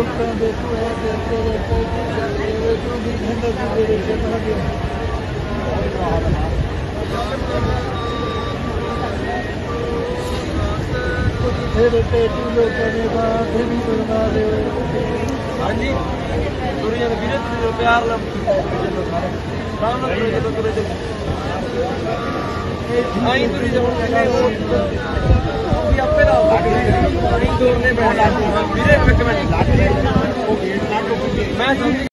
हाँ जी तुरी वीरे तुरी प्यार आई तुरी आपे वीरे मैं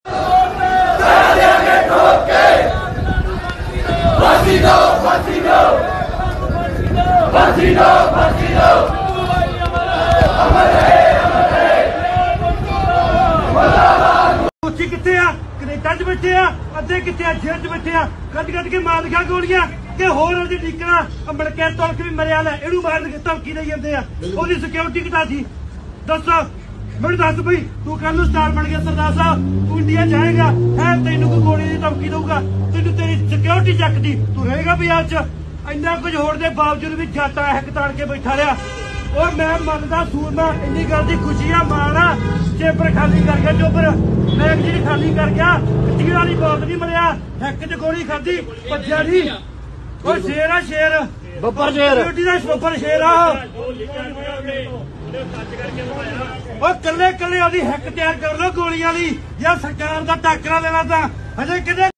कितने कनेडा च बैठे अद्धे कितने जेल च बैठे कट कट के मार दिखा गोलियां कि होर लीकना अमड़के तुलक भी मरिया लै इनू मार धमकी दे जाते ओदी सिक्योरिटी घटा सी दस मैं दस बई तू कल स्टार बन गया सरदार साहब तू इंडिया जाएगा है तेन कोई गोली की धमकी दूगा तेन तेरी सिक्योरिटी चकदी तू रहेगा बाजार च इन्ना कुछ होने के बावजूद भी जाटा हैक ताड़ के बैठा रहा और मैं मनदा सूरमा इन्नी गल की खुशी आ मारा चेपर खाली कर गया चोपर मैगजीन खाली कर गया टीरा नहीं बहुत नहीं मरिया हैक च गोली खाधी भज्या नहीं और शेर आ शेर बब्बर शेर बब्बर शेर आ कले कले हैक तैयार कर लो गोलियां दी या सरकार का टाकरा लेना था हजे कि